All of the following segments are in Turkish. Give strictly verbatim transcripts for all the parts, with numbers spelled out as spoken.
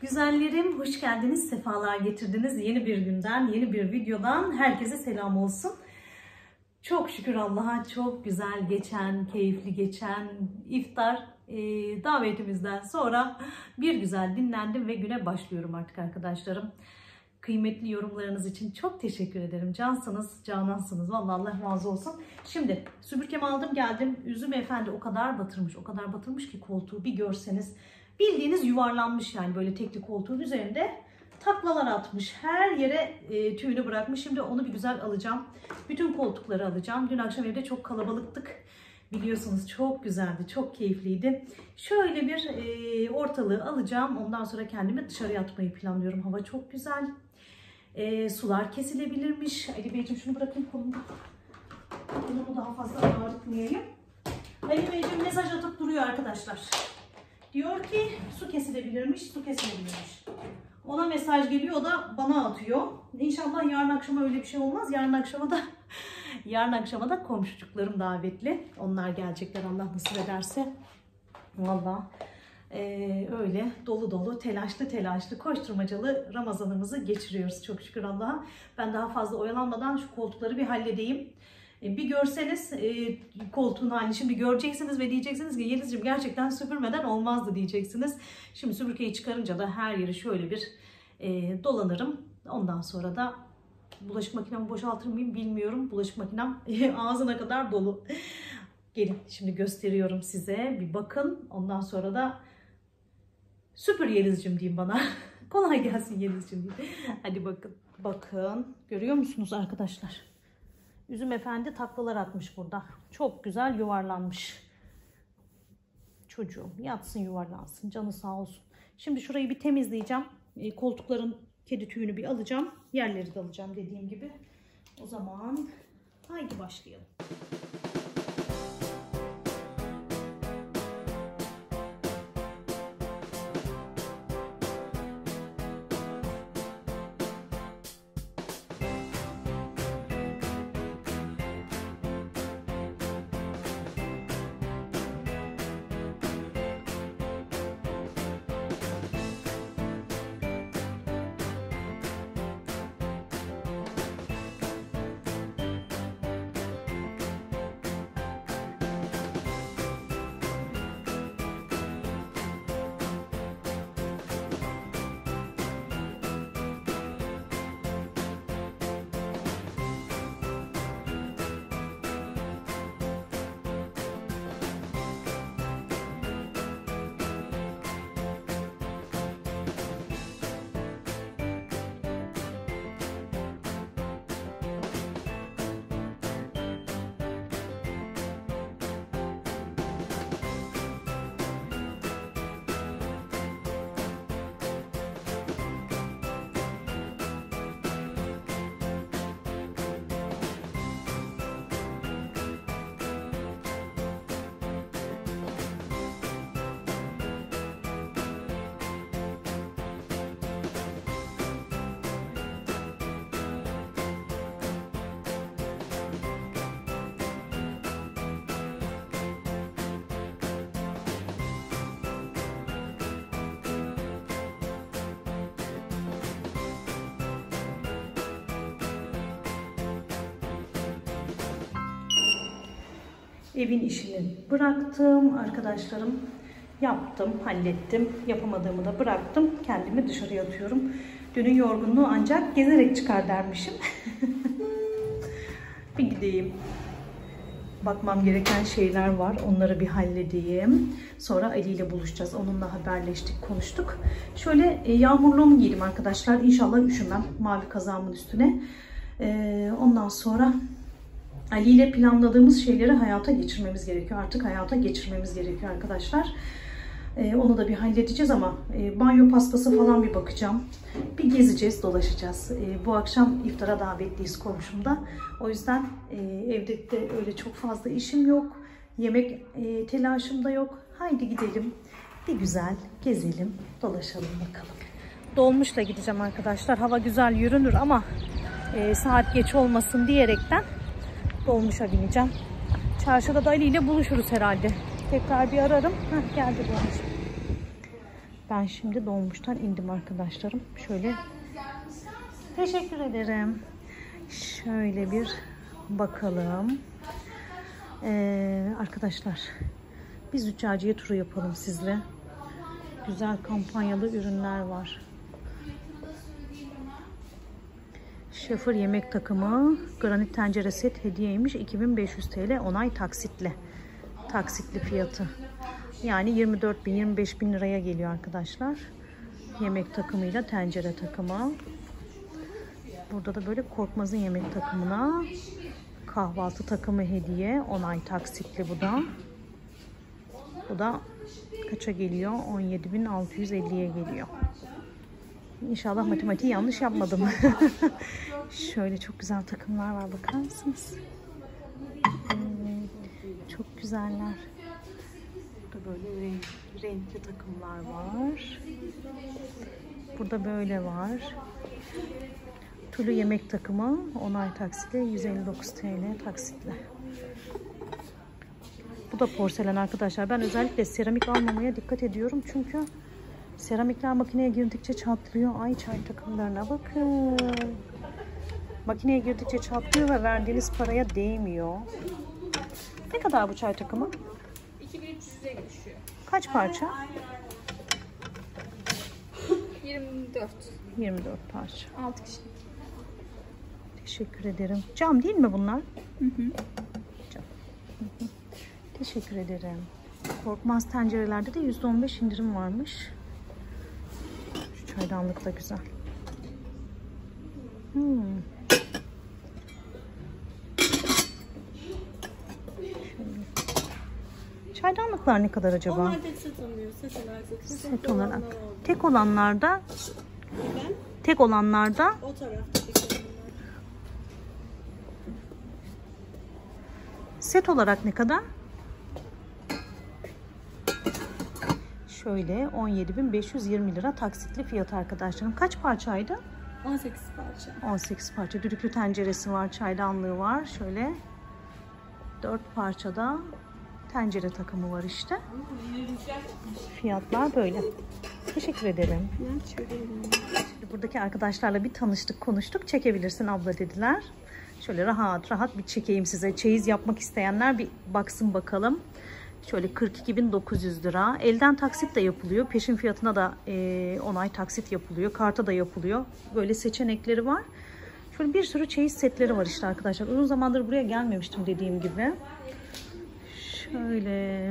Güzellerim, hoş geldiniz, sefalar getirdiniz. Yeni bir günden, yeni bir videodan herkese selam olsun. Çok şükür Allah'a çok güzel geçen, keyifli geçen iftar e, davetimizden sonra bir güzel dinlendim ve güne başlıyorum artık arkadaşlarım. Kıymetli yorumlarınız için çok teşekkür ederim. Cansınız, canansınız. Vallahi Allah razı olsun. Şimdi süpürgemi aldım geldim. Üzüm Efendi o kadar batırmış, o kadar batırmış ki koltuğu bir görseniz. Bildiğiniz yuvarlanmış yani böyle tekli koltuğun üzerinde taklalar atmış. Her yere e, tüyünü bırakmış. Şimdi onu bir güzel alacağım. Bütün koltukları alacağım. Dün akşam evde çok kalabalıktık. Biliyorsunuz çok güzeldi, çok keyifliydi. Şöyle bir e, ortalığı alacağım. Ondan sonra kendimi dışarıya atmayı planlıyorum. Hava çok güzel. E, sular kesilebilirmiş. Ali Beyciğim şunu bırakayım kolumda. Bunu daha fazla ağrıtmayayım. Ali Beyciğim mesaj atıp duruyor arkadaşlar. Diyor ki su kesilebilirmiş, su kesilebilirmiş. Ona mesaj geliyor, o da bana atıyor. İnşallah yarın akşama öyle bir şey olmaz. Yarın akşama da yarın akşama da komşucuklarım davetli. Onlar gelecekler Allah nasip ederse. Vallahi ee, öyle dolu dolu, telaşlı telaşlı, koşturmacalı Ramazanımızı geçiriyoruz. Çok şükür Allah'a. Ben daha fazla oyalanmadan şu koltukları bir halledeyim. Bir görseniz e, koltuğun halini şimdi göreceksiniz ve diyeceksiniz ki Yelizciğim gerçekten süpürmeden olmazdı diyeceksiniz. Şimdi süpürgeyi çıkarınca da her yeri şöyle bir e, dolanırım. Ondan sonra da bulaşık makinemi boşaltır mıyım bilmiyorum. Bulaşık makinem ağzına kadar dolu. Gelin şimdi gösteriyorum size, bir bakın. Ondan sonra da süpür Yelizciğim diyeyim bana. Kolay gelsin Yelizciğim diyeyim. Hadi bakın. Bakın görüyor musunuz arkadaşlar? Üzüm Efendi taklalar atmış burada. Çok güzel yuvarlanmış. Çocuğum yatsın yuvarlansın. Canı sağ olsun. Şimdi şurayı bir temizleyeceğim. E, koltukların kedi tüyünü bir alacağım. Yerleri de alacağım dediğim gibi. O zaman haydi başlayalım. Evin işini bıraktım arkadaşlarım. Yaptım, hallettim. Yapamadığımı da bıraktım. Kendimi dışarıya atıyorum. Dünün yorgunluğu ancak gezerek çıkar dermişim. Bir gideyim. Bakmam gereken şeyler var. Onları bir halledeyim. Sonra Ali ile buluşacağız. Onunla haberleştik, konuştuk. Şöyle e, yağmurluğumu giydim arkadaşlar. İnşallah üşümem. Mavi kazağımın üstüne. E, ondan sonra Ali ile planladığımız şeyleri hayata geçirmemiz gerekiyor. Artık hayata geçirmemiz gerekiyor arkadaşlar. Ee, onu da bir halledeceğiz ama e, banyo pastası falan bir bakacağım. Bir gezeceğiz, dolaşacağız. E, bu akşam iftara davetliyiz komşumda. O yüzden e, evde de öyle çok fazla işim yok. Yemek e, telaşım da yok. Haydi gidelim. Bir güzel gezelim, dolaşalım bakalım. Dolmuşla gideceğim arkadaşlar. Hava güzel yürünür ama e, saat geç olmasın diyerekten dolmuşa bineceğim. Çarşıda da Ali ile buluşuruz herhalde. Tekrar bir ararım. Heh, geldi dolmuş. Ben şimdi dolmuştan indim arkadaşlarım. Şöyle teşekkür ederim. Şöyle bir bakalım. Ee, arkadaşlar biz Züccaciye turu yapalım sizle. Güzel kampanyalı ürünler var. Şefir yemek takımı granit tencere set hediyeymiş. iki bin beş yüz TL onay taksitli. Taksitli fiyatı. Yani yirmi dört bin yirmi beş bin liraya geliyor arkadaşlar. Yemek takımıyla tencere takımı. Burada da böyle Korkmaz'ın yemek takımına kahvaltı takımı hediye. Onay taksitli bu da. Bu da kaça geliyor? on yedi bin altı yüz elliye geliyor. İnşallah matematiği yanlış yapmadım. Şöyle çok güzel takımlar var, bakar mısınız? Evet, çok güzeller. Burada böyle renk, renkli takımlar var. Burada böyle var. Tulu yemek takımı onay taksitle yüz elli dokuz TL taksitle. Bu da porselen arkadaşlar. Ben özellikle seramik almamaya dikkat ediyorum. Çünkü seramikler makineye girdikçe çatlıyor. Ay, çay takımlarına bakın. Makineye girdikçe çatlıyor ve verdiğiniz paraya değmiyor. Ne kadar bu çay takımı? iki bin üç yüze düşüyor. Kaç parça? yirmi dört. yirmi dört parça. altı kişi. Teşekkür ederim. Cam değil mi bunlar? Hı hı. Cam. Hı hı. Teşekkür ederim. Korkmaz tencerelerde de yüzde on beş indirim varmış. Şu çaydanlık da güzel. Hmm. Çaydanlıklar ne kadar acaba? Onlar da set alıyor. Set olarak satıyor. Set olarak. Tek olanlarda tek olanlarda O taraftaki. set olarak ne kadar? Şöyle on yedi bin beş yüz yirmi lira taksitli fiyat arkadaşlarım. Kaç parçaydı? on sekiz parça. on sekiz parça. Düdüklü tenceresi var, çaydanlığı var. Şöyle dört parçada tencere takımı var işte. Fiyatlar böyle. Teşekkür ederim. Şimdi buradaki arkadaşlarla bir tanıştık, konuştuk. Çekebilirsin abla dediler. Şöyle rahat rahat bir çekeyim size. Çeyiz yapmak isteyenler bir baksın bakalım. Şöyle kırk iki bin dokuz yüz lira. Elden taksit de yapılıyor. Peşin fiyatına da e, onay taksit yapılıyor. Karta da yapılıyor. Böyle seçenekleri var. Şöyle bir sürü çeyiz setleri var işte arkadaşlar. Uzun zamandır buraya gelmemiştim dediğim gibi. Şöyle.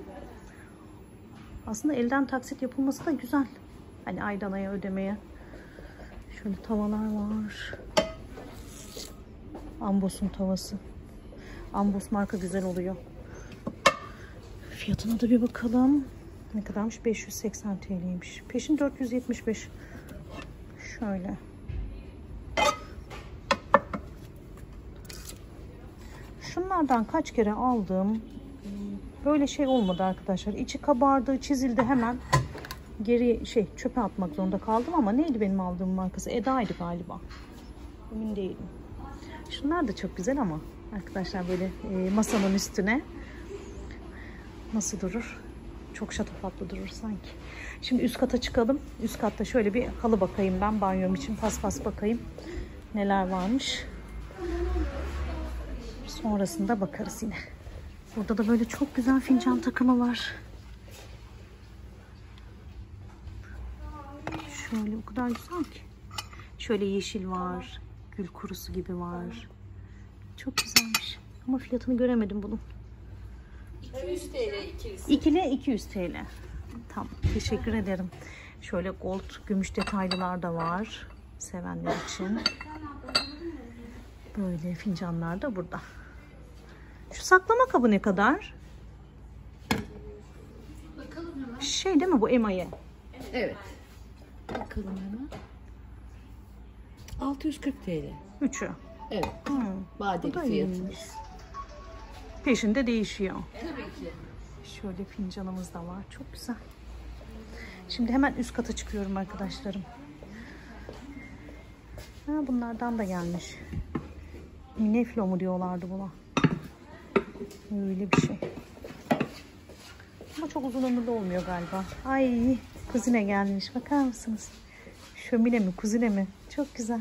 Aslında elden taksit yapılması da güzel. Hani aydan aya ödemeye. Şöyle tavalar var. Ambos'un tavası. Ambos marka güzel oluyor. Fiyatına da bir bakalım. Ne kadarmış? beş yüz seksen TL'ymiş. Peşin dört yüz yetmiş beş. Şöyle. Şunlardan kaç kere aldım. Böyle şey olmadı arkadaşlar. İçi kabardı, çizildi, hemen geri şey çöpe atmak zorunda kaldım ama neydi benim aldığım markası? Eda'ydı galiba. Emin değilim. Şunlar da çok güzel ama arkadaşlar böyle e, masanın üstüne nasıl durur? Çok şatafatlı durur sanki. Şimdi üst kata çıkalım. Üst katta şöyle bir halı bakayım ben. Banyom için paspas bakayım. Neler varmış. Sonrasında bakarız yine. Burada da böyle çok güzel fincan takımı var. Şöyle o kadar güzel ki. Şöyle yeşil var. Gül kurusu gibi var. Çok güzelmiş. Ama fiyatını göremedim bunun. iki yüz TL ikilisi. İkili iki yüz TL. Tamam. Teşekkür ederim. Şöyle gold gümüş detaylılar da var. Sevenler için. Böyle fincanlar da burada. Şu saklama kabı ne kadar? Bakalım hemen. Şey değil mi bu emaye? Evet. Bakalım hemen. altı yüz kırk TL. Üçü. Evet. Hmm. Vadeli Bu da fiyatı. iyiymiş. Peşinde değişiyor. Tabii ki. Şöyle fincanımız da var. Çok güzel. Şimdi hemen üst kata çıkıyorum arkadaşlarım. Ha, bunlardan da gelmiş. Mineflo mu diyorlardı buna. Öyle bir şey. Ama çok uzun ömürlü olmuyor galiba. Ay, Kuzine gelmiş. Bakar mısınız? Şömine mi? Kuzine mi? Çok güzel.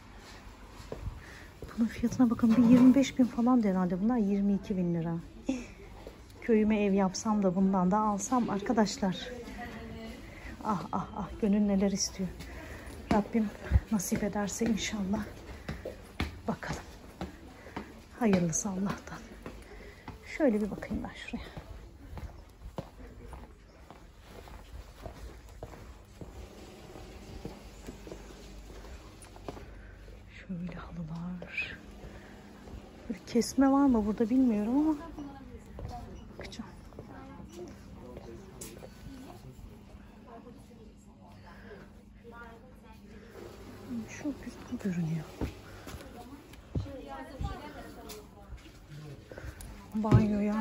Bunun fiyatına bakın. Bir yirmi beş bin falan herhalde. Bunlar yirmi iki bin lira. Köyüme ev yapsam da bundan da alsam arkadaşlar. Ah ah ah. Gönül neler istiyor. Rabbim nasip ederse inşallah. Bakalım. Hayırlısı Allah'tan. Şöyle bir bakayım ben şuraya. Şöyle halılar. Böyle kesme var mı burada bilmiyorum ama bakacağım. Çok güzel görünüyor. Banyoya.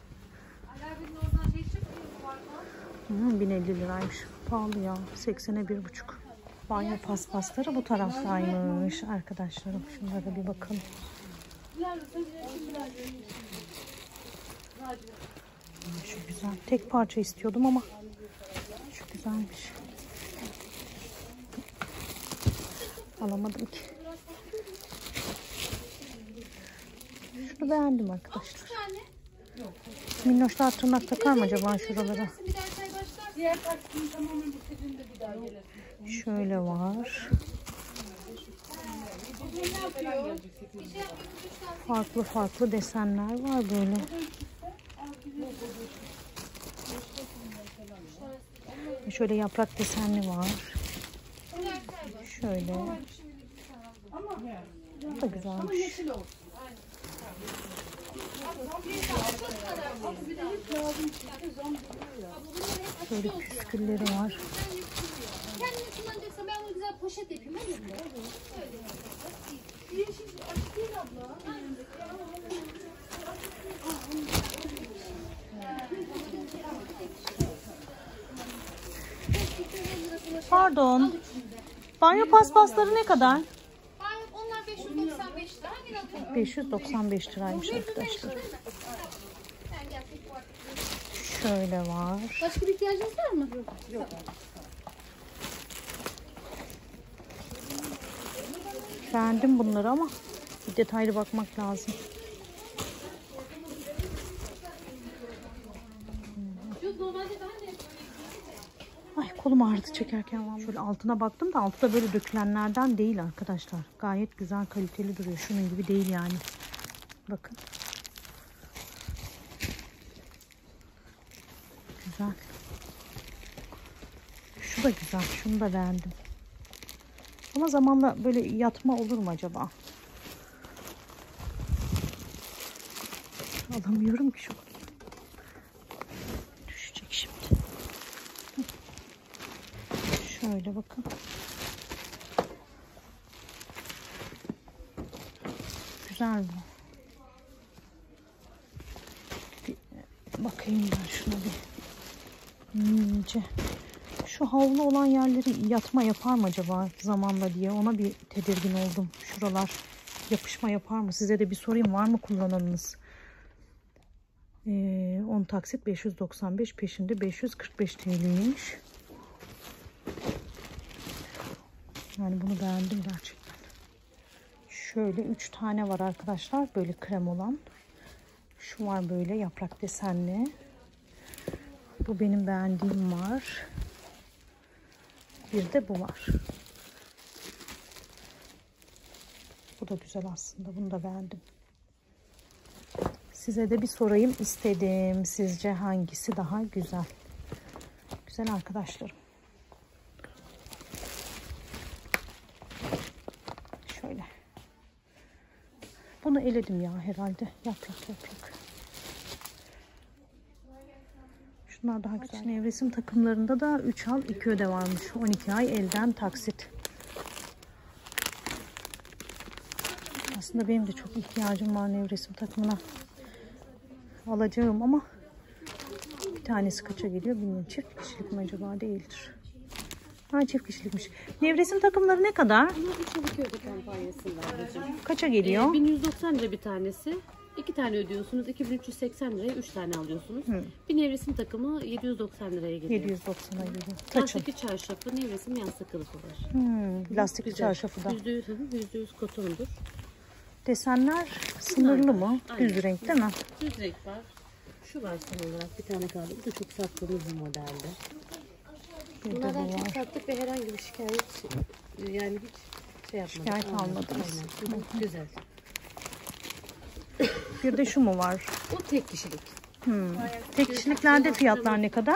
Hmm, bin elli liraymış. Pahalı ya. seksene bir buçuk. Banyo paspasları bu taraftaymış arkadaşlarım. Şunlara bir bakalım. Şu güzel. Tek parça istiyordum ama şu güzelmiş. Alamadım ki. Şunu beğendim arkadaşlar. Minnoşlar tırnak takar mı acaba şuralara? Şöyle var. Farklı farklı desenler var böyle. Şöyle yaprak desenli var. Şöyle. Bu da güzelmiş. Böyle püskülleri var. Kendini kullanacaksan ben bunu güzel poşet yapayım. Öyle mi? Pardon. Banyo paspasları ne kadar? Onlar beş yüz doksan beş lira. beş yüz doksan beş liraymış arkadaşlar. Şöyle var. Başka bir ihtiyacınız var mı? Yok. Beğendim bunları ama bir detaylı bakmak lazım. Ay kolum ağrıdı çekerken vallahi. Şöyle altına baktım da altı da böyle dökülenlerden değil arkadaşlar. Gayet güzel kaliteli duruyor. Şunun gibi değil yani. Bakın. Güzel. Şu da güzel. Şunu da beğendim. Ama zamanla böyle yatma olur mu acaba? Alamıyorum ki şu. Düşecek şimdi. Şöyle bakın. Güzel bu. Bir bakayım ben şuna bir. İyice. Şu havlu olan yerleri yatma yapar mı acaba zamanla diye ona bir tedirgin oldum. Şuralar yapışma yapar mı? Size de bir sorayım, var mı kullananınız? Ee, on taksit beş yüz doksan beş, peşinde beş yüz kırk beş T L'ymiş. Yani bunu beğendim gerçekten. Şöyle üç tane var arkadaşlar. Böyle krem olan. Şu var böyle yaprak desenli. Bu benim beğendiğim var. Bir de bu var. Bu da güzel aslında. Bunu da beğendim. Size de bir sorayım istedim. Sizce hangisi daha güzel? Güzel arkadaşlarım. Şöyle. Bunu eledim ya herhalde. Yaprak yaprak. Şunlar daha güzel. Nevresim takımlarında da üç al iki öde varmış. on iki ay elden taksit. Aslında benim de çok ihtiyacım var nevresim takımına. Alacağım ama bir tanesi kaça geliyor bilmiyorum. Çift kişilik mi acaba? Değildir. Ha, çift kişilikmiş. Nevresim takımları ne kadar? Bunlar üç yıl iki öde kampanyasında ablacığım. Kaça geliyor? Ee, bin yüz doksan lira bir tanesi. İki tane ödüyorsunuz. iki bin üç yüz seksen liraya üç tane alıyorsunuz. Hı. Bir nevresim takımı yedi yüz doksan liraya geliyor. yedi yüz doksana geliyor. Taçın. Lastikli çarşafı, nevresim yastık kılıfı var. Hmm, lastikli çarşafı da. yüzde yüz, yüzde yüz kotondur. Desenler sınırlı mı? Aynen. Düz renk değil mi? Düz renk var. Şu var son olarak bir tane kaldı. Bu da çok sattığımız bir modelde. Bir de Bunlardan bu çok var. sattık ve herhangi bir şikayet yani hiç şey yapmadık. Şikayet Aynen, almadınız. aynen. Hı, güzel. Bir de şu mu var? Bu tek kişilik. Hmm. Tek kişiliklerde fiyatlar ne kadar?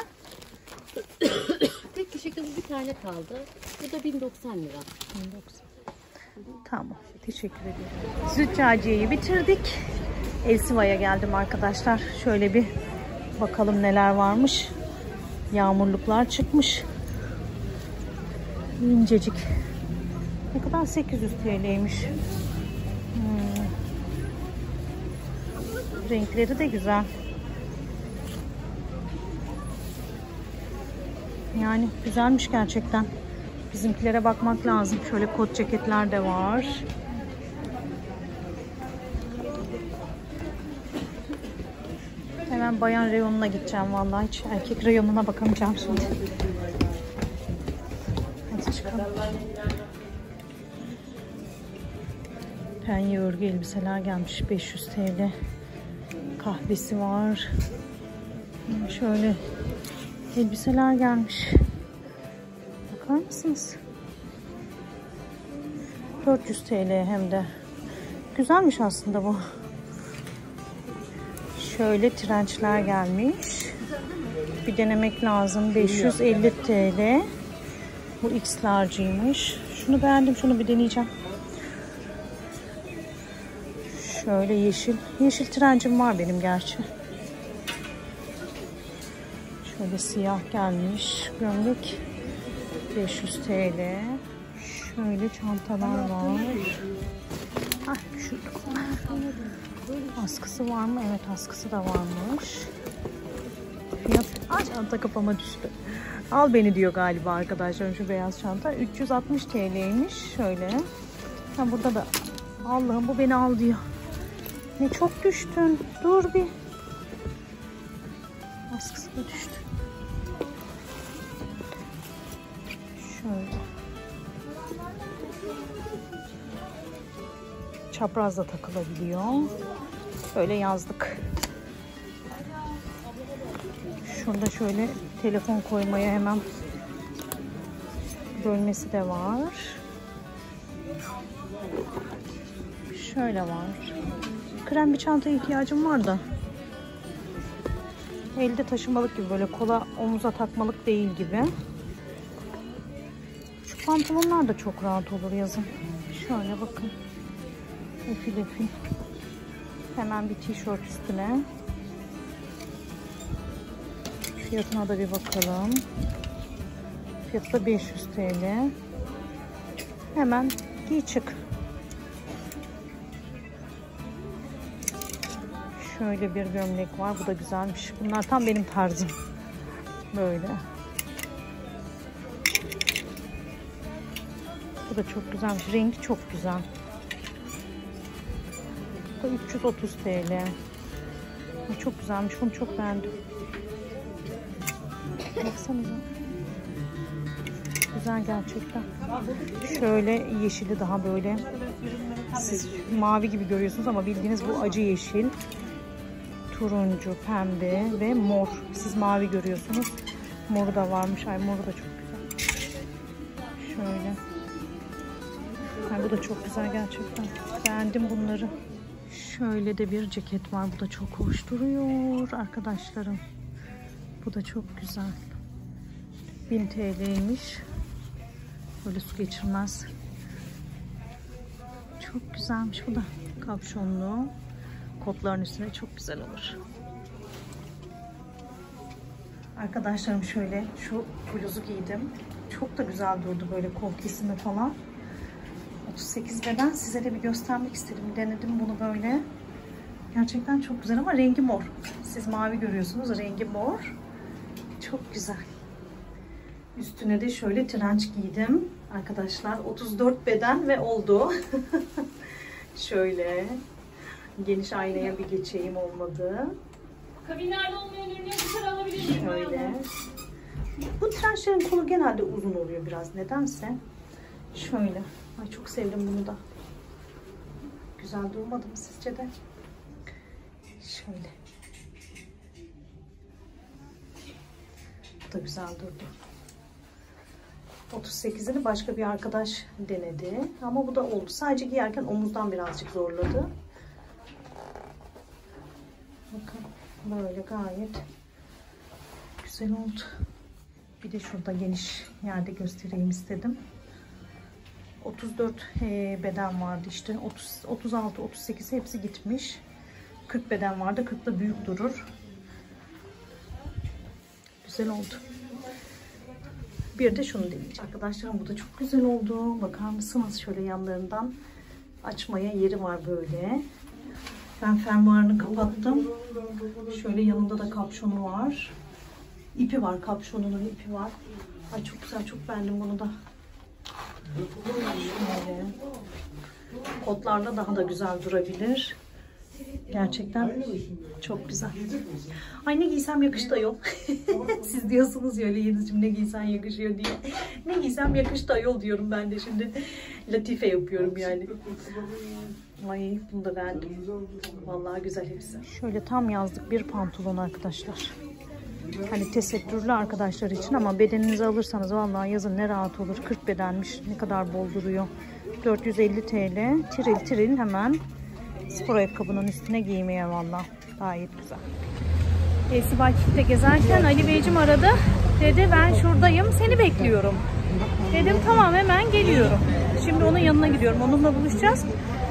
Tek kişilikte bu bir tane kaldı. Bu da bin doksan lira. Tamam. Teşekkür ederim. Züccaciye'yi bitirdik. Elsiva'ya geldim arkadaşlar. Şöyle bir bakalım neler varmış. Yağmurluklar çıkmış. İncecik. Ne kadar? sekiz yüz T L'ymiş. Hmm. Renkleri de güzel. Yani güzelmiş gerçekten. Bizimkilere bakmak lazım. Şöyle kot ceketler de var. Hemen bayan reyonuna gideceğim vallahi. Hiç erkek reyonuna bakamayacağım şimdi. Hadi çıkalım. Penye örgü elbiseler gelmiş. beş yüz T L. Kahvesi var. Şöyle elbiseler gelmiş. Bakar mısınız? dört yüz T L hem de. Güzelmiş aslında bu. Şöyle trençler gelmiş. Bir denemek lazım. beş yüz elli T L. Bu X large'ymış. Şunu beğendim. Şunu bir deneyeceğim. Şöyle yeşil. Yeşil trencim var benim gerçi. Şöyle siyah gelmiş. Gömlek beş yüz T L. Şöyle çantalar var. Ah şurada. Askısı var mı? Evet, askısı da varmış. Fiyat. Ay, çanta kafama düştü. Al beni diyor galiba arkadaşlar şu beyaz çanta. üç yüz altmış T L'ymiş. Şöyle. Ha, burada da. Allah'ım bu beni al diyor. Ne çok düştün. Dur bir. Askısı da düştü. Şöyle. Çapraz da takılabiliyor. Böyle yazlık. Şurada şöyle telefon koymaya hemen bölmesi de var. Şöyle var. Krem bir çantaya ihtiyacım var da. Elde taşımalık gibi, böyle kola omuza takmalık değil gibi. Şu pantolonlar da çok rahat olur yazın. Şöyle bakın. Efil efil. Hemen bir tişört üstüne. Fiyatına da bir bakalım. Fiyatı da beş yüz T L. Hemen giy çık. Şöyle bir gömlek var. Bu da güzelmiş. Bunlar tam benim tarzım. Böyle. Bu da çok güzelmiş. Rengi çok güzel. Bu da üç yüz otuz T L. Bu çok güzelmiş. Bunu çok beğendim. Baksanıza. Güzel gerçekten. Şöyle yeşili daha böyle. Siz mavi gibi görüyorsunuz ama bildiğiniz bu acı yeşil. Turuncu, pembe ve mor. Siz mavi görüyorsunuz. Moru da varmış. Ay, moru da çok güzel. Şöyle. Ay, bu da çok güzel gerçekten. Beğendim bunları. Şöyle de bir ceket var. Bu da çok hoş duruyor arkadaşlarım. Bu da çok güzel. bin T L'ymiş. Böyle su geçirmez. Çok güzelmiş. Bu da kapşonlu. Kotların üstüne çok güzel olur. Arkadaşlarım şöyle şu bluzu giydim. Çok da güzel durdu böyle kol kesimi falan. otuz sekiz beden, size de bir göstermek istedim. Denedim bunu böyle. Gerçekten çok güzel ama rengi mor. Siz mavi görüyorsunuz, rengi mor. Çok güzel. Üstüne de şöyle trenç giydim. Arkadaşlar otuz dört beden ve oldu. Şöyle. Geniş aynaya bir geçeyim olmadı. Kabinlerde olmayan ürünleri dışarı alabilir miyim? Şöyle. Bu trençlerin kolu genelde uzun oluyor biraz nedense. Şöyle. Ay çok sevdim bunu da. Güzel durmadı mı sizce de? Şöyle. Bu da güzel durdu. otuz sekizini başka bir arkadaş denedi. Ama bu da oldu. Sadece giyerken omuzdan birazcık zorladı. Bakın böyle gayet güzel oldu. Bir de şurada geniş yerde göstereyim istedim. otuz dört beden vardı işte. otuz, otuz altı, otuz sekiz hepsi gitmiş. kırk beden vardı. kırk da büyük durur. Güzel oldu. Bir de şunu deneyeceğim. Arkadaşlarım bu da çok güzel oldu. Bakar mısınız? Şöyle yanlarından açmaya yeri var böyle. Ben fermuarını kapattım. Şöyle yanında da kapşonu var. İpi var. Kapşonunun ipi var. Ay çok güzel. Çok beğendim bunu da. Şöyle. Kotlarla daha da güzel durabilir. Gerçekten çok güzel. Ay ne giysem yakıştı ayol. Siz diyorsunuz ya öyle Yeliz'cim ne giysen yakışıyor diye. Ne giysem yakıştı ayol diyorum ben de şimdi. Latife yapıyorum yani. Ay bunu da beğendim. Vallahi güzel hepsi. Şöyle tam yazlık bir pantolon arkadaşlar. Hani tesettürlü arkadaşlar için ama bedeninizi alırsanız vallahi yazın ne rahat olur. kırk bedenmiş. Ne kadar bol duruyor. dört yüz elli TL. Tiril tiril hemen spor ayakkabının üstüne giymeye vallahi. Gayet güzel. Esibay çifte gezerken Ali Beyciğim aradı. Dedi ben şuradayım seni bekliyorum. Dedim tamam hemen geliyorum. Şimdi onun yanına gidiyorum. Onunla buluşacağız.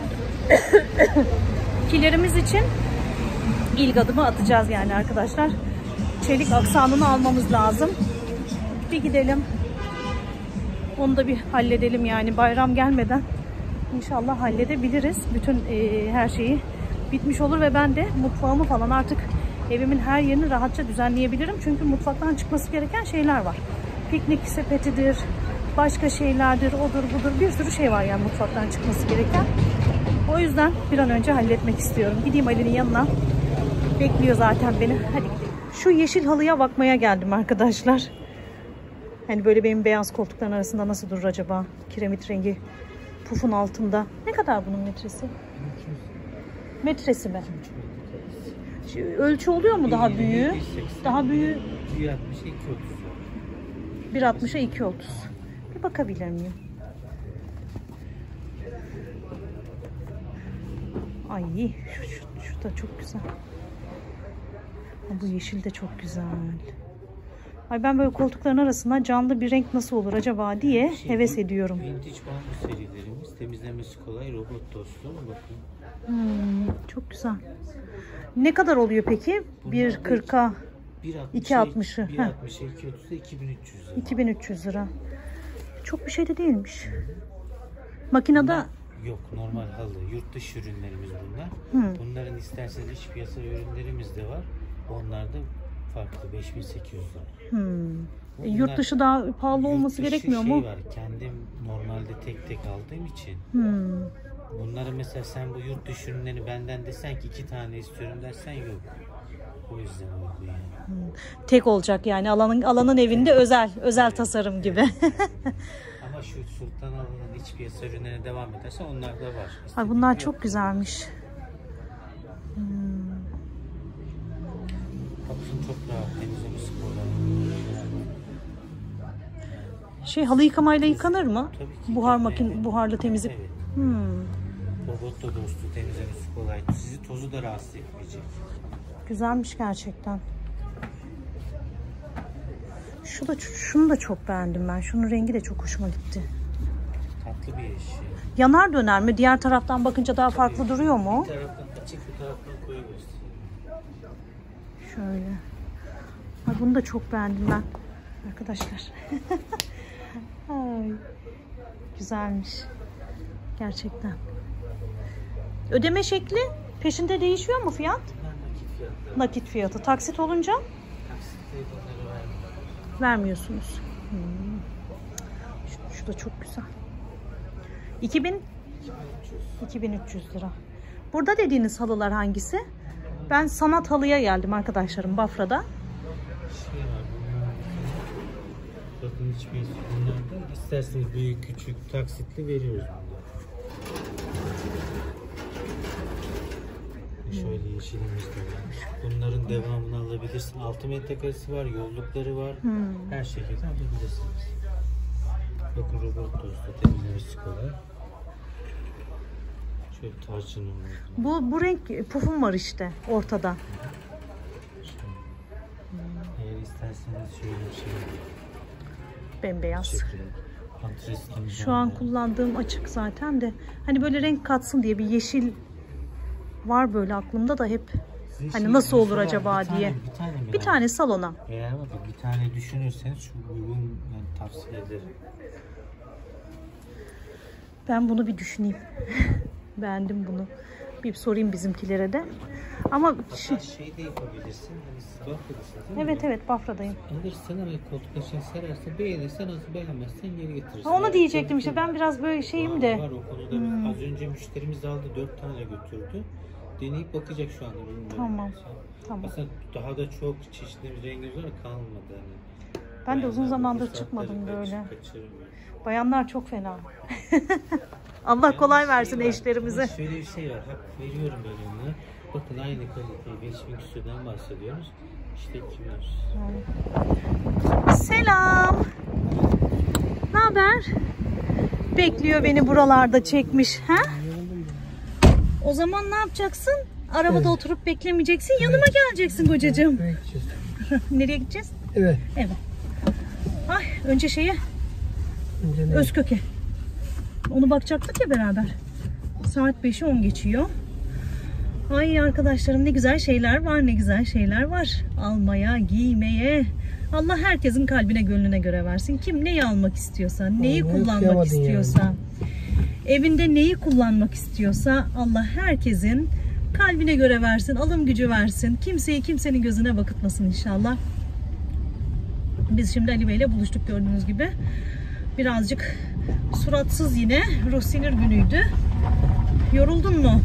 Kilerimiz için ilk adımı atacağız yani arkadaşlar. Çelik aksanını almamız lazım. Bir gidelim. Onu da bir halledelim yani bayram gelmeden. İnşallah halledebiliriz. Bütün e, her şeyi bitmiş olur ve ben de mutfağımı falan artık evimin her yerini rahatça düzenleyebilirim. Çünkü mutfaktan çıkması gereken şeyler var. Piknik sepetidir, başka şeylerdir, odur budur bir sürü şey var yani mutfaktan çıkması gereken. O yüzden bir an önce halletmek istiyorum. Gideyim Ali'nin yanına. Bekliyor zaten beni. Hadi gidelim. Şu yeşil halıya bakmaya geldim arkadaşlar. Hani böyle benim beyaz koltukların arasında nasıl durur acaba? Kiremit rengi pufun altında. Ne kadar bunun metresi? Metresi mi? Ölçü oluyor mu daha büyüğü? Daha büyüğü bir altmışa iki otuz. Bir bakabilir miyim? Ay şu, şu, şu da çok güzel. Bu yeşil de çok güzel. Ay ben böyle koltukların arasında canlı bir renk nasıl olur acaba diye şey, heves ediyorum. Vintage bambu serilerimiz. Temizlemesi kolay, robot dostu. Bakın. Hmm, çok güzel. Ne kadar oluyor peki? bir kırka iki altmışı. bir altmışa iki otuza iki bin üç yüz lira. iki bin üç yüz lira. Çok bir şey de değilmiş. Makinede bunlar, yok normal halı. Yurt dışı ürünlerimiz bunlar. Hmm. Bunların isterseniz iç piyasa ürünlerimiz de var. Onlar da farklı beş bin sekiz yüz lira. Hmm. E, yurt dışı daha pahalı olması gerekmiyor şey mu? Var. Kendim normalde tek tek aldığım için. Hmm. Bunları mesela sen bu yurt dışı ürünlerini benden desen ki iki tane istiyorum dersen yok. O yüzden oldu yani. Hmm. Tek olacak yani alanın alanın evinde evet. özel özel evet. tasarım gibi. Ama şu Sultan Alan'ın iç piyasa ürünlerine devam edersen onlar da var. Ay bunlar çok güzelmiş. Hmm. Kapısın çok rahat temizlemesi kolay. Şey halı yıkamayla yıkanır mı? Tabii ki. Buhar makin evet. buharlı temizlik. Evet. Hmm. Robot da dostu temizlemesi kolay. Sizi tozu da rahatsız etmeyecek. Güzelmiş gerçekten. Şu da şunu da çok beğendim ben. Şunun rengi de çok hoşuma gitti. Tatlı bir eşya. Yanar döner mi? Diğer taraftan bakınca daha farklı Tabii. duruyor mu? Bir taraftan açık, bir taraftan koyu gösteriyor. Şöyle. Ay bunu da çok beğendim ben. Arkadaşlar. Ay. Güzelmiş. Gerçekten. Ödeme şekli peşinde değişiyor mu fiyat? Nakit fiyatı. Nakit fiyatı. Taksit olunca? Taksitte bunları vermiyor. Vermiyorsunuz. Hmm. Şu, şu da çok güzel. iki bin iki bin üç yüz lira. Burada dediğiniz halılar hangisi? Ben sanat halıya geldim arkadaşlarım Bafra'da. Şey var, bunlar bakın hiçbir bunlarda isterseniz büyük küçük taksitli veriyoruz bunları. Şöyle yeşilimiz de var. Bunların devamını alabilirsin. Altı metrekaresi var, yollukları var. Hmm. Her şekilde alabilirsiniz. Bakın robot tostu, temizlemesi kolay. Şöyle tarçın oldu. Bu, bu renk pufum var işte ortada. Eğer isterseniz şöyle bir şey Bembeyaz. çekelim. Antresitimiz Şu an var. kullandığım açık zaten de. Hani böyle renk katsın diye bir yeşil var böyle aklımda da hep. Size Hani şey- nasıl olur mesela acaba bir tane- diye. Bir tane, mi Bir yani? tane salona. Eğer bak bir tane düşünürseniz şu uygun, yani tavsiye ederim. Ben bunu bir düşüneyim. Beğendim bunu. Bir sorayım bizimkilere de. Ama şu- Hatta şey de yapabilirsin. Hani siz Bafra'dasınız değil mi? evet evet Bafra'dayım. Alırsan ve koltuk başına serersen beğenirsen nasıl beğenmezsen geri getirirsin. Ha, onu Yani diyecektim işte. koltuk- Ben biraz böyle şeyim de. Var, var o konuda. Hmm. Az önce müşterimiz aldı dört tane götürdü. Deneyip bakacak şu anda. Bilmiyorum. Tamam. Tamam. Aslında daha da çok çeşitli rengimiz var kalmadı. Yani. Ben de uzun Bayanlar zamandır bu fırsatları çıkmadım kaç- böyle. kaçırmıyor. Bayanlar çok fena. Allah kolay Yalnız versin şey var, eşlerimize. ama şöyle bir şey var. Hak veriyorum ben onlara. Bakın aynı kaliteyi beş bin küsürden bahsediyoruz. İşte kimler? Selam. Ne haber? Bekliyor beni buralarda çekmiş. Ha? O zaman ne yapacaksın? Arabada oturup beklemeyeceksin. Yanıma geleceksin kocacığım. Nereye gideceğiz? Evet. Evet. Ay, önce şeye Önce ne? Özkök'e. Onu bakacaktık ya beraber. Saat beşi on geçiyor. Ay arkadaşlarım ne güzel şeyler var, ne güzel şeyler var. Almaya, giymeye. Allah herkesin kalbine, gönlüne göre versin. Kim neyi almak istiyorsa, neyi Vallahi kullanmak okuyamadın istiyorsa, evinde neyi kullanmak istiyorsa Allah herkesin kalbine göre versin, alım gücü versin. Kimseyi kimsenin gözüne bakıtmasın inşallah. Biz şimdi Ali Bey ile buluştuk gördüğünüz gibi. Birazcık suratsız yine. Ruh sinir günüydü. Yoruldun mu?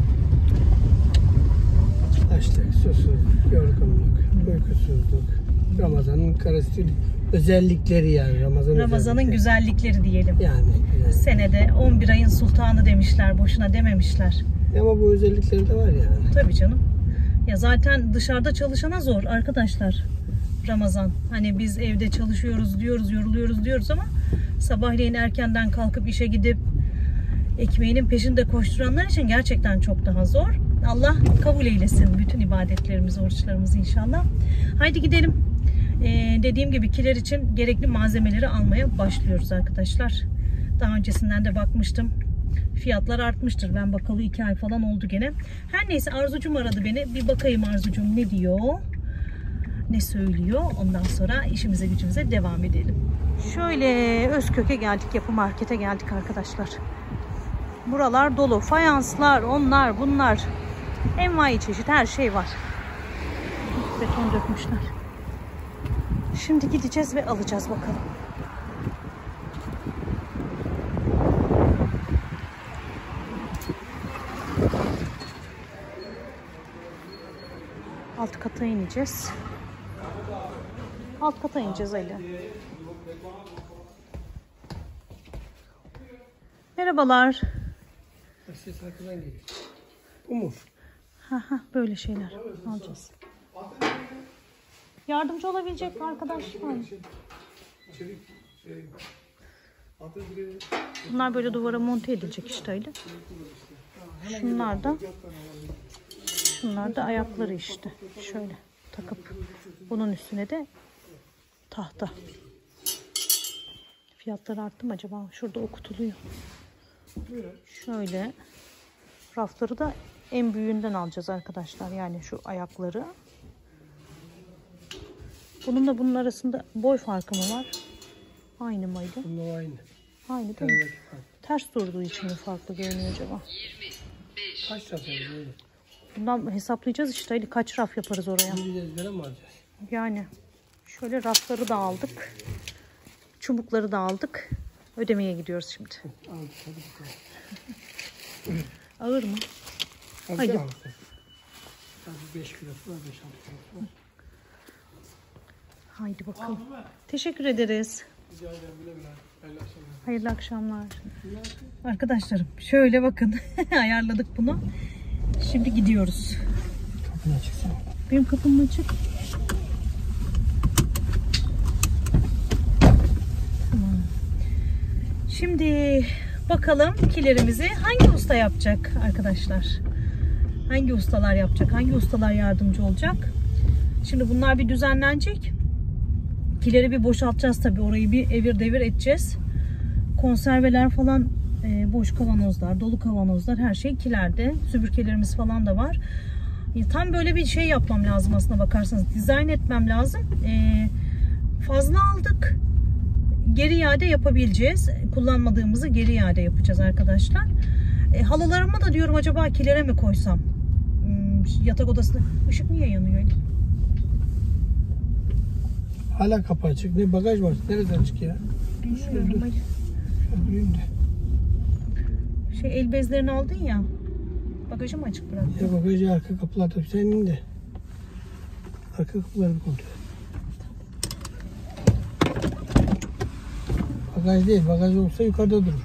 Açlık, susuzluk, yorgunluk, uykusuzluk. Ramazan'ın karakteristik özellikleri yani. Ramazan Ramazan'ın özellikleri. güzellikleri diyelim. Yani güzel. Senede on bir ayın sultanı demişler. Boşuna dememişler. Ama bu özellikleri de var yani. Tabii canım. Ya zaten dışarıda çalışana zor arkadaşlar. Ramazan. Hani biz evde çalışıyoruz diyoruz, yoruluyoruz diyoruz ama sabahleyin erkenden kalkıp işe gidip ekmeğinin peşinde koşturanlar için gerçekten çok daha zor. Allah kabul eylesin bütün ibadetlerimizi, oruçlarımızı inşallah. Haydi gidelim. Ee, dediğim gibi kiler için gerekli malzemeleri almaya başlıyoruz arkadaşlar. Daha öncesinden de bakmıştım. Fiyatlar artmıştır. Ben bakalı iki ay falan oldu gene. Her neyse Arzucum aradı beni. Bir bakayım Arzucum ne diyor, ne söylüyor. Ondan sonra işimize gücümüze devam edelim. Şöyle Özkök'e geldik. Yapı markete geldik arkadaşlar. Buralar dolu. Fayanslar, onlar, bunlar. Envai çeşit her şey var. Beton dökmüşler. Şimdi gideceğiz ve alacağız bakalım. Alt kata ineceğiz. Alt kata ineceğiz Ali. Merhabalar. Ses arkadan geliyor. Bu mu? Ha ha böyle şeyler alacağız. Yardımcı olabilecek arkadaş var mı? Bunlar böyle duvara monte edilecek işte öyle. Şunlar da şunlar da ayakları işte. Şöyle takıp bunun üstüne de tahta. Fiyatlar arttı mı acaba? Şurada okutuluyor. Şöyle rafları da en büyüğünden alacağız arkadaşlar. Yani şu ayakları. Bununla bunun arasında boy farkı mı var? Aynı mıydı? Bunlar aynı. Aynı değil mi? Ters durduğu için mi farklı görünüyor acaba? Kaç raf alacağız? Bundan hesaplayacağız işte. Hadi kaç raf yaparız oraya? Bir ezbere mi alacağız? Yani şöyle rafları da aldık. Çubukları da aldık. Ödemeye gidiyoruz şimdi. Aldık hadi bakalım. Ağır mı? Hadi. beş kilo var, beş altı kilo var. Haydi bakalım. Teşekkür ederiz. Rica ederim, güle güle. Hayırlı akşamlar. Hayırlı akşamlar. Arkadaşlarım şöyle bakın. Ayarladık bunu. Şimdi gidiyoruz. Kapını açıksana. Benim kapım açık. Tamam. Şimdi bakalım kilerimizi hangi usta yapacak arkadaşlar? Hangi ustalar yapacak? Hangi ustalar yardımcı olacak? Şimdi bunlar bir düzenlenecek. Kileri bir boşaltacağız tabii. Orayı bir evir devir edeceğiz. Konserveler falan, e, boş kavanozlar, dolu kavanozlar, her şey kilerde. Süpürgelerimiz falan da var. E, tam böyle bir şey yapmam lazım aslına bakarsanız. Dizayn etmem lazım. E, fazla aldık. Geri iade yapabileceğiz. Kullanmadığımızı geri iade yapacağız arkadaşlar. E, halılarımı da diyorum acaba kilere mi koysam? Hmm, yatak odasında. Işık niye yanıyor? Hala kapı açık. Ne bagaj var? Nereden açık ya? Bilmiyorum. Hayır. Göreyim de. Şey, el bezlerini aldın ya. Bagajı mı açık bıraktın? Ya bagajı arka kapılar tabii senin de. Arka kapıları bir kontrol et. Bagaj değil. Bagaj olsa yukarıda durur.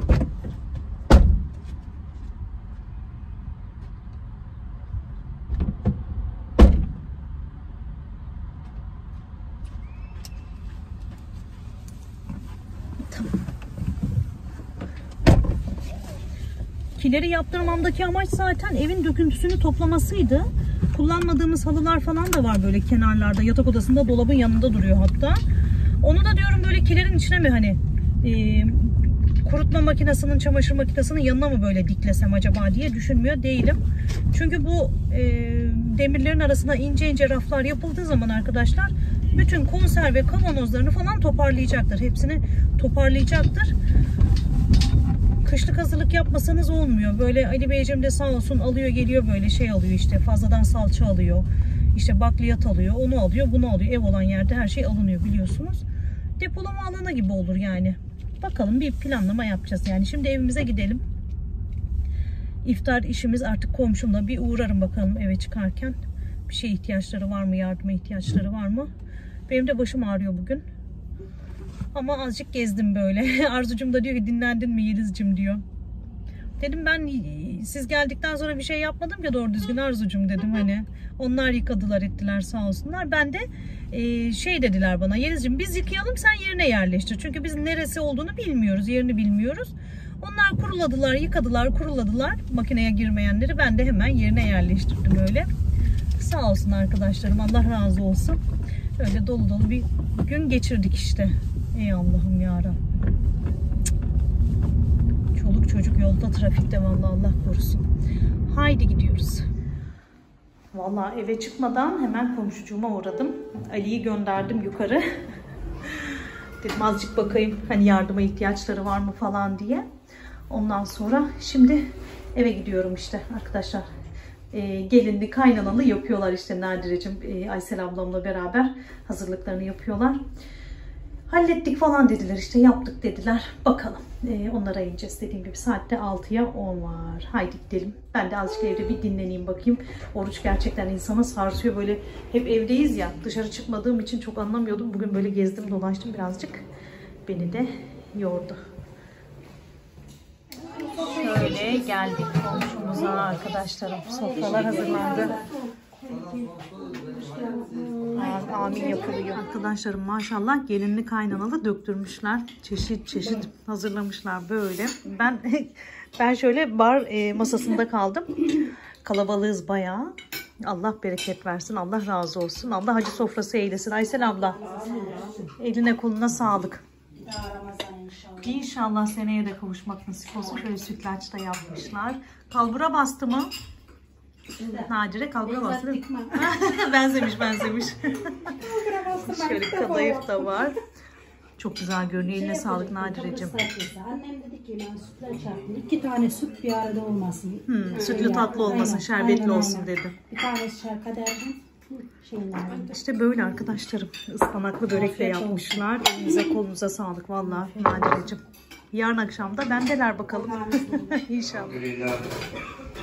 Kileri yaptırmamdaki amaç zaten evin döküntüsünü toplamasıydı. Kullanmadığımız halılar falan da var böyle kenarlarda. Yatak odasında dolabın yanında duruyor hatta. Onu da diyorum böyle kilerin içine mi hani e, kurutma makinesinin, çamaşır makinesinin yanına mı böyle diklesem acaba diye düşünmüyor değilim. Çünkü bu e, demirlerin arasına ince ince raflar yapıldığı zaman arkadaşlar bütün konserve kavanozlarını falan toparlayacaktır. Hepsini toparlayacaktır. Kışlık hazırlık yapmasanız olmuyor. Böyle Ali Beyciğim de sağ olsun alıyor geliyor, böyle şey alıyor işte, fazladan salça alıyor. İşte bakliyat alıyor, onu alıyor, bunu alıyor. Ev olan yerde her şey alınıyor biliyorsunuz. Depolama alanı gibi olur yani. Bakalım, bir planlama yapacağız yani. Şimdi evimize gidelim. İftar işimiz artık komşumla bir uğrarım bakalım eve çıkarken. Bir şey ihtiyaçları var mı? Yardıma ihtiyaçları var mı? Benim de başım ağrıyor bugün. Ama azıcık gezdim böyle. Arzucum da diyor ki dinlendin mi Yeliz'cim diyor. Dedim ben siz geldikten sonra bir şey yapmadım ya doğru düzgün Arzucum dedim hani. Onlar yıkadılar ettiler sağ olsunlar. Ben de e, şey dediler bana, Yeliz'cim biz yıkayalım sen yerine yerleştir. Çünkü biz neresi olduğunu bilmiyoruz, yerini bilmiyoruz. Onlar kuruladılar, yıkadılar, kuruladılar makineye girmeyenleri. Ben de hemen yerine yerleştirdim öyle. Sağ olsun arkadaşlarım, Allah razı olsun. Öyle dolu dolu bir gün geçirdik işte. Ey Allah'ım yarabbim. Çoluk çocuk yolda, trafikte, vallahi Allah korusun. Haydi gidiyoruz. Vallahi eve çıkmadan hemen komşucuğuma uğradım. Ali'yi gönderdim yukarı. Dedim azıcık bakayım hani yardıma ihtiyaçları var mı falan diye. Ondan sonra şimdi eve gidiyorum işte arkadaşlar. E, gelinli kaynanalı yapıyorlar işte Nadire'cim, e, Aysel ablamla beraber hazırlıklarını yapıyorlar. Hallettik falan dediler işte, yaptık dediler. Bakalım e, onlara ineceğiz dediğim gibi, saatte altıya on var. Haydi gidelim. Ben de azıcık evde bir dinleneyim bakayım. Oruç gerçekten insana sarsıyor, böyle hep evdeyiz ya, dışarı çıkmadığım için çok anlamıyordum. Bugün böyle gezdim dolaştım birazcık, beni de yordu. Şöyle geldik komşumuza arkadaşlarım. Sofralar hazırlandı. Amin yapılıyor. Arkadaşlarım maşallah gelinli kaynanalı döktürmüşler. Çeşit çeşit hazırlamışlar böyle. Ben ben şöyle bar e, masasında kaldım. Kalabalığız bayağı. Allah bereket versin. Allah razı olsun. Allah hacı sofrası eylesin. Aysel abla. Eline koluna sağlık. İnşallah seneye de kavuşmak nasip olsun. Şöyle sütlaç da yapmışlar. Kalbura bastı mı? Nadire kalbura bastı değil mi? benzemiş benzemiş. Şöyle kadayıf da var. Çok güzel görünüyor. Eline sağlık Nadire'cim. Annem dedi ki ben sütlaç yaptım. İki tane süt bir arada olmasın. Hmm, sütlü tatlı olmasın, aynen, şerbetli aynen, olsun aynen. dedi. Bir tane şarkaderdim. İşte böyle arkadaşlarım. Ispanaklı börekle yapmışlar. Elinize kolunuza sağlık vallahi Nadire'cim. Yarın akşam da bendeler bakalım. İnşallah.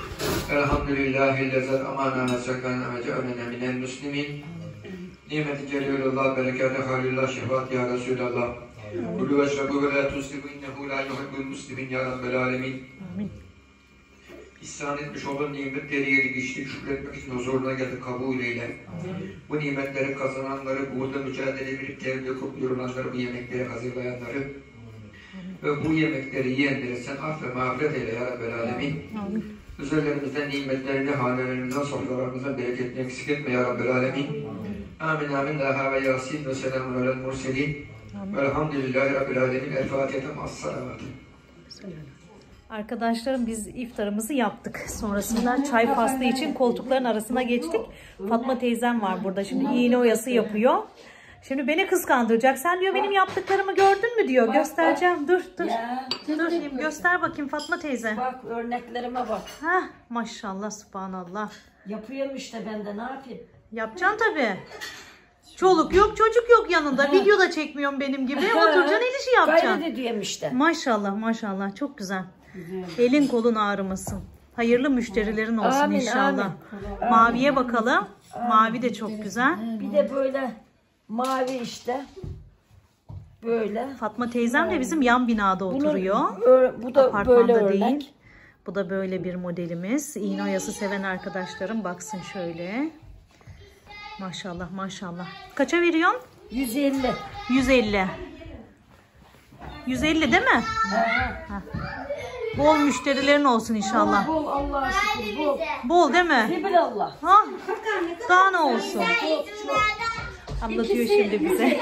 Elhamdülillahillezî amana sekana ve cealena minel muslimin. Nimeti celilullah, berekatü halillah, şefaat ya Resulallah. Kulu veşrebu ve la tusrifu innehu la yuhibbul muslimin ya Rabbel alemin. İhsan etmiş olan nimetleri yedik içtik, şükretmek için huzuruna geldik, kabul eyle. Bu nimetleri kazananları, burada mücadele verip devre kutluyorlanları, bu yemekleri hazırlayanları ve bu yemekleri yiyenleri sen af ve mağfiret eyle ya Rabbel alemin. Üzerlerimizden nimetlerini, hanelerimizden, sofralarımızdan bereketini eksik etme ya Rabbel alemin. Amin amin. Laha ve yasin ve selamun alel murselin. Velhamdülillahi Rabbil alemin. El Fatiha ma'as salavat. Arkadaşlarım biz iftarımızı yaptık. Sonrasında çay faslı için koltukların arasına geçtik. Fatma teyzem var burada. Şimdi iğne oyası yapıyor. Şimdi beni kıskandıracak. Sen diyor benim yaptıklarımı gördün mü diyor. Göstereceğim. Dur dur. Ya, dur şimdi göster bakayım Fatma teyze. Bak örneklerime bak. Hah maşallah subhanallah. Yapıyorum işte ben de ne yapayım? Yapacaksın tabii. Çoluk yok çocuk yok yanında. Video da çekmiyorum benim gibi. Oturacaksın el işi yapacaksın. Gayret ediyorum işte. Maşallah maşallah çok güzel. Güzel. Elin kolun ağrımasın. Hayırlı müşterilerin olsun amin, inşallah. Amin. Maviye bakalım. Amin. Mavi de çok güzel. Bir de böyle mavi işte. Böyle. Fatma teyzem de bizim yan binada oturuyor. Bunun, bu da apartmanda böyle değil. örnek. Bu da böyle bir modelimiz. İğne oyası seven arkadaşlarım baksın şöyle. Maşallah maşallah. Kaça veriyorsun? yüz elli. yüz elli. yüz elli değil mi? Ha. Bol müşterilerin olsun inşallah. Bol, bol Allah'a şükür bol. Bol değil mi? Zibil Allah. Ha? Daha ne olsun? Anlatıyor şimdi bize.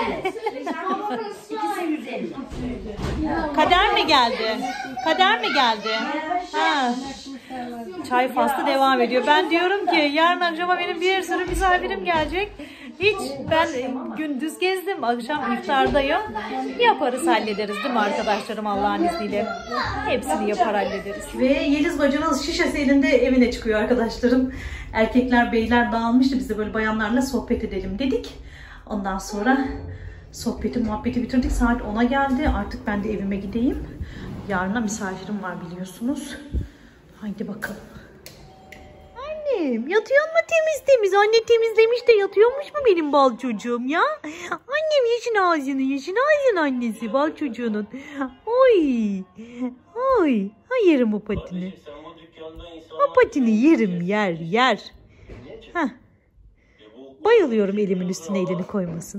Kader mi geldi? Kader mi geldi? Ha. Çay faslı devam ediyor. Ben diyorum ki yarın akşama benim bir sürü misafirim gelecek. Hiç ben gündüz gezdim, akşam iftardayım. Yaparız, hallederiz değil mi arkadaşlarım Allah'ın izniyle? Hepsini yapar, hallederiz. Ve Yeliz bacımız şişesi elinde evine çıkıyor arkadaşlarım. Erkekler, beyler dağılmıştı. Biz de böyle bayanlarla sohbet edelim dedik. Ondan sonra sohbeti, muhabbeti bitirdik. Saat ona geldi. Artık ben de evime gideyim. Yarına misafirim var biliyorsunuz. Haydi bakalım. Annem yatıyor mu temiz temiz? Anne temizlemiş de yatıyormuş mu benim bal çocuğum ya? Annem yeşil ağzını, yeşil ağzını annesi bal çocuğunun. Oy. Oy. Ha yerim o patini. O patini yerim yer yer. Heh. Bayılıyorum elimin üstüne elini koymasına.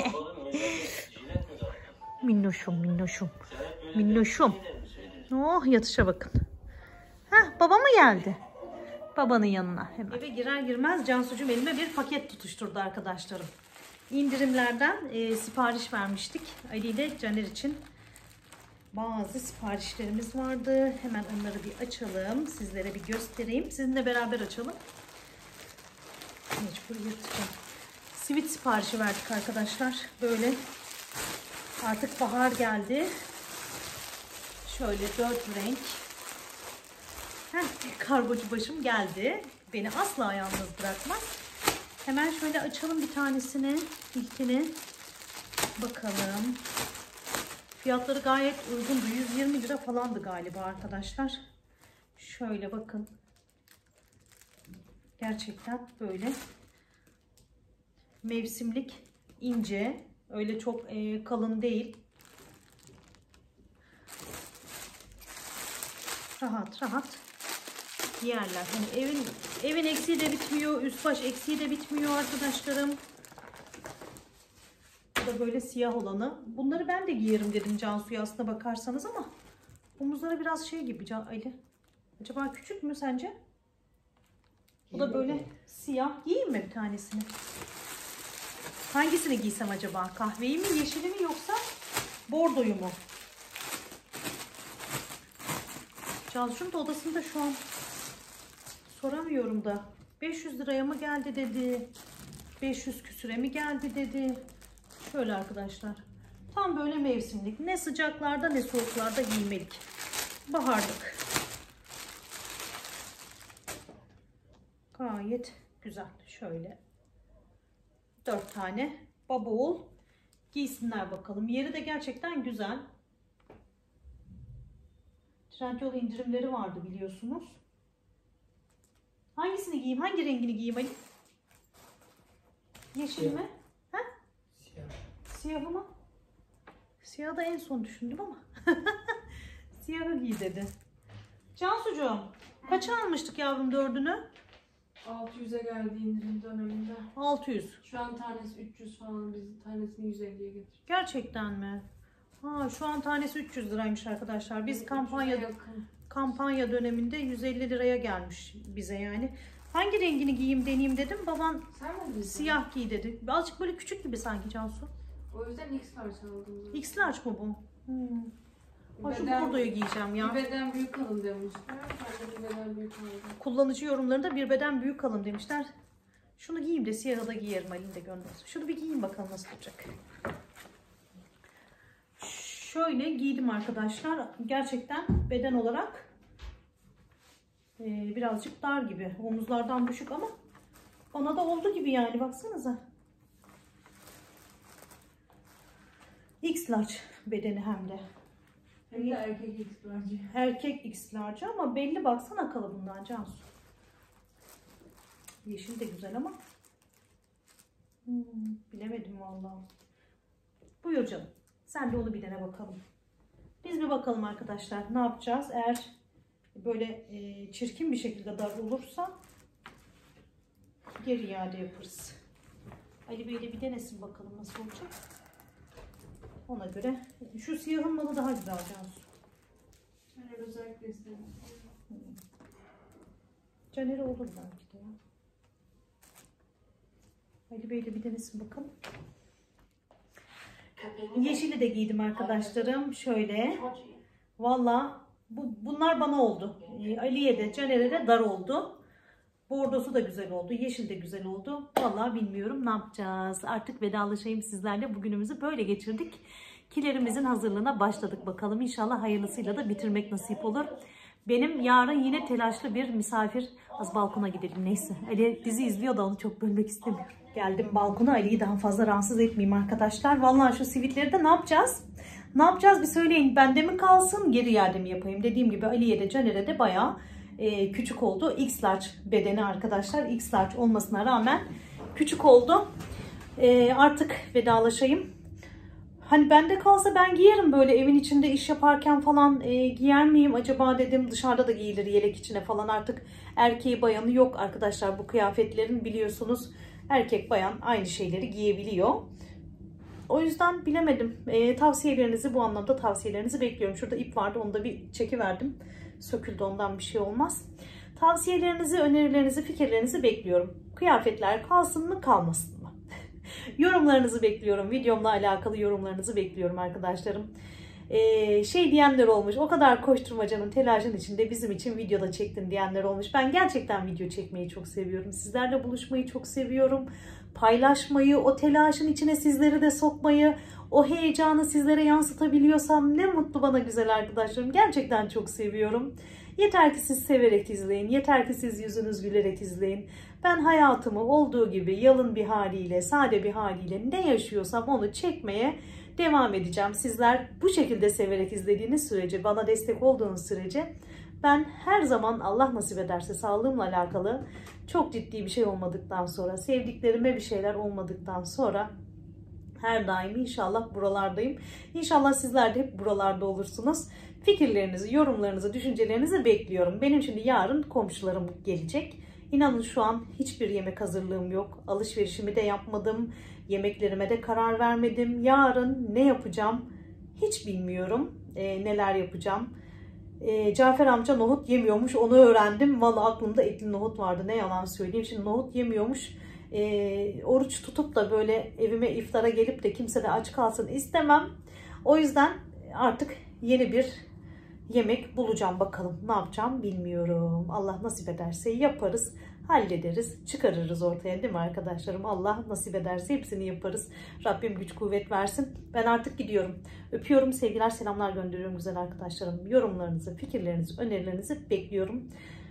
Minnoşum minnoşum. Minnoşum. Oh yatışa bakın. Heh, baba mı geldi? Babanın yanına hemen. Eve girer girmez Cansucuğum elime bir paket tutuşturdu arkadaşlarım. İndirimlerden e, sipariş vermiştik. Ali ile Caner için bazı siparişlerimiz vardı. Hemen onları bir açalım. Sizlere bir göstereyim. Sizinle beraber açalım. Mecbur yırtacağım. Sivit siparişi verdik arkadaşlar. Böyle artık bahar geldi. Şöyle dört renk. Heh, kargocu başım geldi. Beni asla yalnız bırakmaz. Hemen şöyle açalım bir tanesini. İlkini. Bakalım. Fiyatları gayet uygundu. yüz yirmi lira falandı galiba arkadaşlar. Şöyle bakın. Gerçekten böyle mevsimlik, ince. Öyle çok e, kalın değil. Rahat rahat giyerler. Hani evin evin eksiği de bitmiyor, üst baş eksiği de bitmiyor arkadaşlarım. Bu da böyle siyah olanı. Bunları ben de giyerim dedim Cansu'ya aslına bakarsanız ama omuzları biraz şey gibi Ali. Acaba küçük mü sence? Bu da böyle siyah. Giyeyim mi bir tanesini? Hangisini giysem acaba? Kahveyi mi, yeşili mi yoksa bordoyu mu? Cansu'nun da odasında şu an soramıyorum da beş yüz liraya mı geldi dedi. beş yüz küsüre mi geldi dedi. Şöyle arkadaşlar. Tam böyle mevsimlik. Ne sıcaklarda ne soğuklarda giymelik. Baharlık. Gayet güzel. Şöyle. Dört tane baba giysinler bakalım. Yeri de gerçekten güzel. Trendyol indirimleri vardı biliyorsunuz. Hangisini giyeyim? Hangi rengini giyeyim Ali? Yeşil Siyah. mi? Ha? Siyah. Siyahı mı? Siyahı da en son düşündüm ama. Siyahı giy dedi. Cansucuğum, kaça almıştık yavrum dördünü? altı yüze geldi indirim döneminde. altı yüz. Şu an tanesi üç yüz falan, biz tanesini yüz elliye getirdik. Gerçekten mi? Ha, şu an tanesi üç yüz liraymış arkadaşlar. Biz kampanya yakın. kampanya döneminde yüz elli liraya gelmiş bize yani. Hangi rengini giyeyim deneyeyim dedim. Baban Sen mi dedin? siyah giy dedi. Azıcık böyle küçük gibi sanki Cansu. O yüzden X large aldım. zaten. X large mı bu? Hmm. Ha, şu Beden- bordoyu giyeceğim ya. Bir beden büyük alın demişler. Ben de bir beden büyük aldım. Kullanıcı yorumlarında bir beden büyük alın demişler. Şunu giyeyim de siyahı da giyerim, Ali'ni de göndersin. Şunu bir giyeyim bakalım nasıl olacak. Şöyle giydim arkadaşlar. Gerçekten beden olarak e, birazcık dar gibi. Omuzlardan düşük ama bana da oldu gibi yani, baksanıza. X large bedeni hem de. Hem de erkek X large. Erkek X large ama belli, baksana kalıbından Cansu. Yeşil de güzel ama hmm, bilemedim vallahi. Buyur canım. Sen de onu bir dene bakalım. Biz bir bakalım arkadaşlar ne yapacağız. Eğer böyle e, çirkin bir şekilde dar olursa geri iade yaparız. Ali Bey de bir denesin bakalım nasıl olacak. Ona göre. Şu siyahın malı daha güzel Cansu. Yani özellikle istedim. Caner'e olur belki de ya. Ali Bey de bir denesin bakalım. Yeşili de giydim arkadaşlarım. Şöyle. Valla bu, bunlar bana oldu. Ee, Ali'ye de Caner'e de dar oldu. Bordosu da güzel oldu. Yeşil de güzel oldu. Valla bilmiyorum ne yapacağız. Artık vedalaşayım sizlerle. Bugünümüzü böyle geçirdik. Kilerimizin hazırlığına başladık bakalım. İnşallah hayırlısıyla da bitirmek nasip olur. Benim yarın yine telaşlı bir misafir. Az balkona gidelim neyse. Ali dizi izliyor da onu çok bölmek istemiyorum. Geldim balkona, Ali'yi daha fazla rahatsız etmeyeyim arkadaşlar. Vallahi şu sivitleri de ne yapacağız? Ne yapacağız bir söyleyin. Bende mi kalsın, geri iade mi yapayım? Dediğim gibi Ali'ye de Caner'e de bayağı e, küçük oldu. X large bedeni arkadaşlar. X large olmasına rağmen küçük oldu. E, artık vedalaşayım. Hani bende kalsa ben giyerim, böyle evin içinde iş yaparken falan e, giyer miyim acaba dedim. Dışarıda da giyilir yelek içine falan, artık erkeği bayanı yok arkadaşlar bu kıyafetlerin, biliyorsunuz. Erkek bayan aynı şeyleri giyebiliyor. O yüzden bilemedim. E, tavsiyelerinizi bu anlamda tavsiyelerinizi bekliyorum. Şurada ip vardı, onu da bir çekiverdim. Söküldü, ondan bir şey olmaz. Tavsiyelerinizi, önerilerinizi, fikirlerinizi bekliyorum. Kıyafetler kalsın mı kalmasın mı? Yorumlarınızı bekliyorum. Videomla alakalı yorumlarınızı bekliyorum arkadaşlarım. Ee, şey diyenler olmuş. O kadar koşturmacanın, telaşın içinde bizim için videoda çektin diyenler olmuş. Ben gerçekten video çekmeyi çok seviyorum. Sizlerle buluşmayı çok seviyorum. Paylaşmayı, o telaşın içine sizleri de sokmayı, o heyecanı sizlere yansıtabiliyorsam ne mutlu bana güzel arkadaşlarım. Gerçekten çok seviyorum. Yeter ki siz severek izleyin. Yeter ki siz yüzünüz gülerek izleyin. Ben hayatımı olduğu gibi yalın bir haliyle, sade bir haliyle ne yaşıyorsam onu çekmeye devam edeceğim. Sizler bu şekilde severek izlediğiniz sürece, bana destek olduğunuz sürece ben her zaman Allah nasip ederse sağlığımla alakalı çok ciddi bir şey olmadıktan sonra, sevdiklerime bir şeyler olmadıktan sonra her daim inşallah buralardayım. İnşallah sizler de hep buralarda olursunuz. Fikirlerinizi, yorumlarınızı, düşüncelerinizi bekliyorum. Benim şimdi yarın komşularım gelecek. İnanın şu an hiçbir yemek hazırlığım yok. Alışverişimi de yapmadım. Yemeklerime de karar vermedim. Yarın ne yapacağım hiç bilmiyorum. E, neler yapacağım. E, Cafer amca nohut yemiyormuş. Onu öğrendim. Vallahi aklımda etli nohut vardı. Ne yalan söyleyeyim. Şimdi nohut yemiyormuş. E, oruç tutup da böyle evime iftara gelip de kimse de aç kalsın istemem. O yüzden artık yeni bir yemek bulacağım, bakalım ne yapacağım bilmiyorum. Allah nasip ederse yaparız, hallederiz, çıkarırız ortaya, değil mi arkadaşlarım? Allah nasip ederse hepsini yaparız. Rabbim güç kuvvet versin. Ben artık gidiyorum. Öpüyorum, sevgiler, selamlar gönderiyorum güzel arkadaşlarım. Yorumlarınızı, fikirlerinizi, önerilerinizi bekliyorum.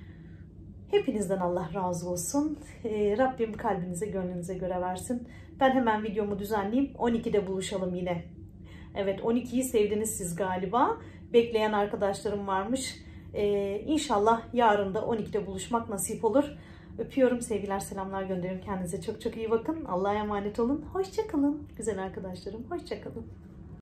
Hepinizden Allah razı olsun. Ee, Rabbim kalbinize, gönlünüze göre versin. Ben hemen videomu düzenleyeyim. on ikide buluşalım yine. Evet, on ikiyi sevdiniz siz galiba. Bekleyen arkadaşlarım varmış. Ee, İnşallah yarın da on ikide buluşmak nasip olur. Öpüyorum, sevgiler, selamlar gönderiyorum. Kendinize çok çok iyi bakın. Allah'a emanet olun. Hoşça kalın. Güzel arkadaşlarım, hoşça kalın.